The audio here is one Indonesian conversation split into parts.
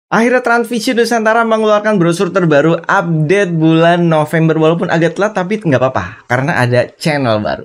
Akhirnya Transvision Nusantara mengeluarkan brosur terbaru update bulan November. Walaupun agak telat tapi nggak apa-apa karena ada channel baru.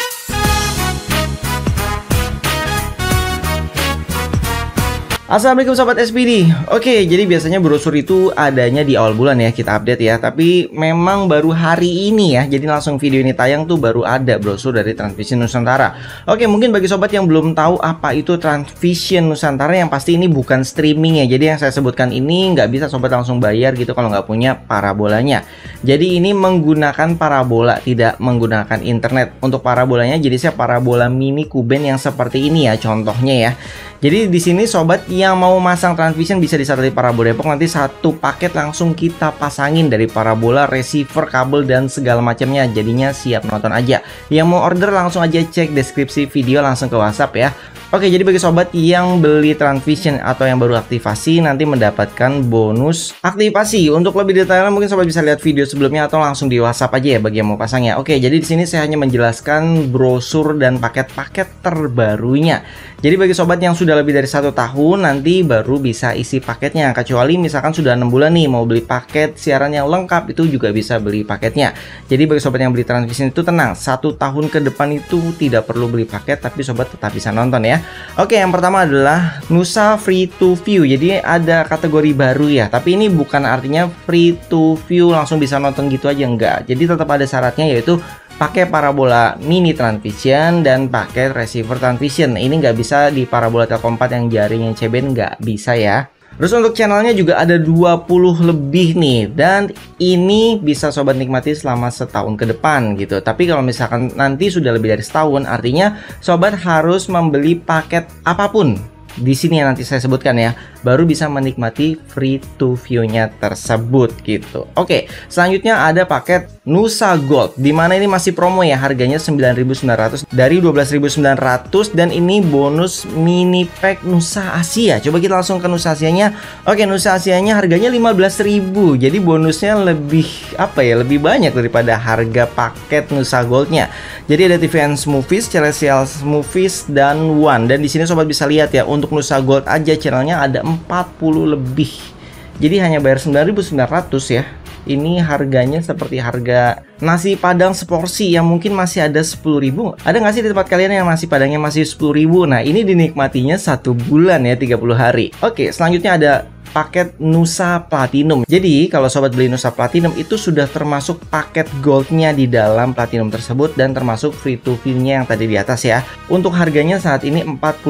Assalamualaikum Sobat SPD. Oke, jadi biasanya brosur itu adanya di awal bulan ya, kita update ya. Tapi memang baru hari ini ya, jadi langsung video ini tayang tuh baru ada brosur dari Transvision Nusantara. Oke, mungkin bagi sobat yang belum tahu apa itu Transvision Nusantara, yang pasti ini bukan streaming ya. Jadi yang saya sebutkan ini nggak bisa sobat langsung bayar gitu kalau nggak punya parabolanya. Jadi ini menggunakan parabola, tidak menggunakan internet. Untuk parabolanya jadi saya parabola mini Kuben yang seperti ini ya contohnya ya. Jadi di sini sobat yang mau masang Transvision bisa di satelit Parabola Depok, nanti satu paket langsung kita pasangin dari parabola, receiver, kabel dan segala macamnya. Jadinya siap nonton aja. Yang mau order langsung aja cek deskripsi video langsung ke WhatsApp ya. Oke, jadi bagi sobat yang beli Transvision atau yang baru aktivasi nanti mendapatkan bonus aktivasi. Untuk lebih detailnya mungkin sobat bisa lihat video sebelumnya atau langsung di WhatsApp aja ya bagi yang mau pasangnya. Oke, jadi di sini saya hanya menjelaskan brosur dan paket-paket terbarunya. Jadi bagi sobat yang sudah lebih dari 1 tahun nanti baru bisa isi paketnya. Kecuali misalkan sudah 6 bulan nih mau beli paket siaran yang lengkap, itu juga bisa beli paketnya. Jadi bagi sobat yang beli Transvision itu tenang, 1 tahun ke depan itu tidak perlu beli paket, tapi sobat tetap bisa nonton ya. Oke, yang pertama adalah Nusa Free to View. Jadi ada kategori baru ya, tapi ini bukan artinya free to view langsung bisa nonton gitu aja, enggak. Jadi tetap ada syaratnya, yaitu pakai parabola mini Transvision dan pakai receiver Transvision. Ini nggak bisa di parabola Telkom 4 yang jaringnya CBN, nggak bisa ya. Terus untuk channelnya juga ada 20 lebih nih, dan ini bisa sobat nikmati selama setahun ke depan gitu. Tapi kalau misalkan nanti sudah lebih dari setahun, artinya sobat harus membeli paket apapun di sini yang nanti saya sebutkan ya, baru bisa menikmati free to view-nya tersebut gitu. Oke, selanjutnya ada paket Nusa Gold, dimana ini masih promo ya, harganya 9.900 dari 12.900, dan ini bonus mini pack Nusa Asia. Coba kita langsung ke Nusa Asianya. Oke, Nusa Asianya harganya 15.000, jadi bonusnya lebih apa ya, lebih banyak daripada harga paket Nusa Goldnya. Jadi ada TVN Movies, Celestial Movies, dan One. Dan di sini sobat bisa lihat ya, untuk Nusa Gold aja channelnya ada 40 lebih. Jadi hanya bayar 9.900 ya. Ini harganya seperti harga nasi padang seporsi yang mungkin masih ada 10.000. Ada nggak sih di tempat kalian yang nasi padangnya masih 10.000? Nah, ini dinikmatinya 1 bulan ya, 30 hari. Oke, selanjutnya ada paket Nusa Platinum. Jadi kalau sobat beli Nusa Platinum itu sudah termasuk paket goldnya di dalam Platinum tersebut, dan termasuk free to view-nya yang tadi di atas ya. Untuk harganya saat ini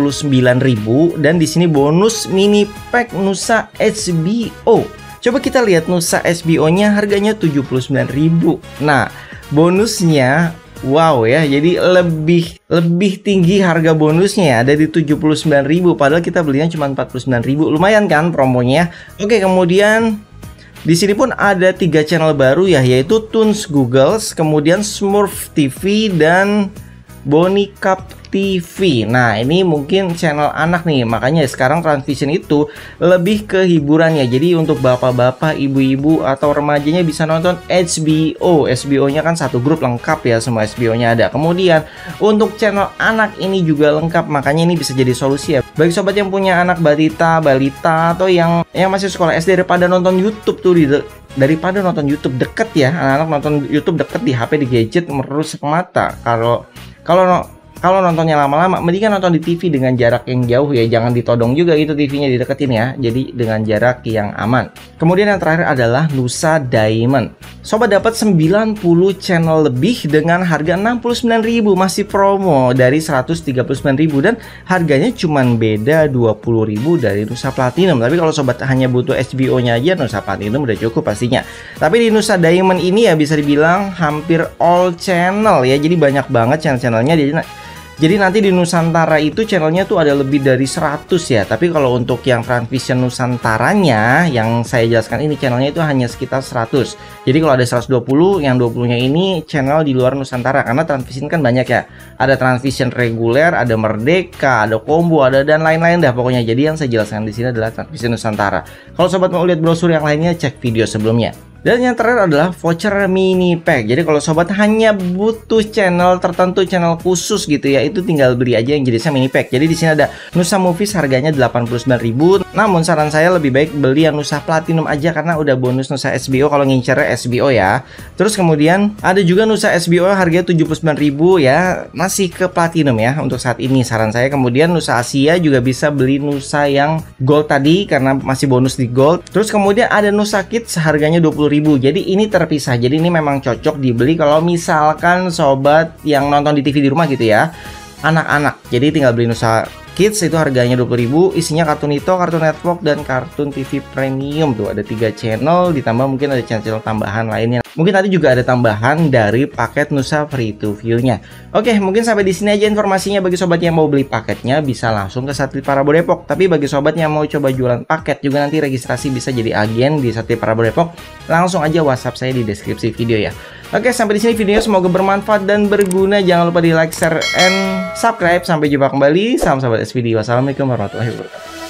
49.000, dan di sini bonus mini pack Nusa HBO. Coba kita lihat Nusa HBO-nya harganya 79.000. Nah, bonusnya wow ya, jadi lebih tinggi harga bonusnya ya, ada di 79.000, padahal kita belinya cuma 49.000. Lumayan kan promonya. Oke, kemudian di sini pun ada 3 channel baru ya, yaitu Toons Googles, kemudian Smurf TV, dan Bonicap TV. Nah, ini mungkin channel anak nih, makanya sekarang Transvision itu lebih ke hiburan ya. Jadi untuk bapak-bapak, ibu-ibu atau remajanya bisa nonton HBO. HBO-nya kan satu grup lengkap ya, semua HBO-nya ada. Kemudian untuk channel anak ini juga lengkap, makanya ini bisa jadi solusi ya bagi sobat yang punya anak balita atau yang masih sekolah SD, daripada nonton YouTube tuh daripada nonton YouTube deket ya, anak-anak nonton YouTube deket di HP, di gadget, merusak mata. Kalau nontonnya lama-lama, mendingan nonton di TV dengan jarak yang jauh ya, jangan ditodong juga gitu TV-nya, dideketin ya. Jadi dengan jarak yang aman. Kemudian yang terakhir adalah Nusa Diamond. Sobat dapat 90 channel lebih dengan harga 69.000, masih promo dari 139.000, dan harganya cuman beda 20.000 dari Nusa Platinum. Tapi kalau sobat hanya butuh HBO-nya aja, Nusa Platinum udah cukup pastinya. Tapi di Nusa Diamond ini ya bisa dibilang hampir all channel ya, jadi banyak banget channel-channelnya. Jadi nanti di Nusantara itu channelnya tuh ada lebih dari 100 ya. Tapi kalau untuk yang Transvision Nusantaranya yang saya jelaskan ini, channelnya itu hanya sekitar 100. Jadi kalau ada 120, yang 20-nya ini channel di luar Nusantara. Karena Transvision kan banyak ya. Ada Transvision reguler, ada Merdeka, ada Combo, ada dan lain-lain dah pokoknya. Jadi yang saya jelaskan di sini adalah Transvision Nusantara. Kalau sobat mau lihat brosur yang lainnya, cek video sebelumnya. Dan yang terakhir adalah voucher mini pack. Jadi kalau sobat hanya butuh channel tertentu, channel khusus gitu ya, itu tinggal beli aja yang jenisnya mini pack. Jadi di sini ada Nusa Movies harganya 89.000. Namun saran saya lebih baik beli yang Nusa Platinum aja karena udah bonus Nusa SBO kalau ngincernya SBO ya. Terus kemudian ada juga Nusa SBO harganya 79.000 ya, masih ke Platinum ya untuk saat ini saran saya. Kemudian Nusa Asia juga bisa beli Nusa yang Gold tadi karena masih bonus di Gold. Terus kemudian ada Nusa Kids harganya 20.000. Jadi ini terpisah. Jadi ini memang cocok dibeli kalau misalkan sobat yang nonton di TV di rumah gitu ya, anak-anak. Jadi tinggal beli Nusa Kids itu harganya 20.000, isinya kartun Ito, kartun Network, dan kartun TV Premium. Tuh ada 3 channel, ditambah mungkin ada channel tambahan lainnya. Mungkin tadi juga ada tambahan dari paket Nusa Free to View-nya. Oke, mungkin sampai di sini aja informasinya. Bagi sobat yang mau beli paketnya bisa langsung ke Satelit Parabo Depok. Tapi bagi sobat yang mau coba jualan paket juga nanti registrasi bisa jadi agen di Satelit Parabo Depok. Langsung aja WhatsApp saya di deskripsi video ya. Oke, sampai di sini videonya, semoga bermanfaat dan berguna. Jangan lupa di like, share, and subscribe. Sampai jumpa kembali. Salam sahabat SVD. Wassalamualaikum warahmatullahi wabarakatuh.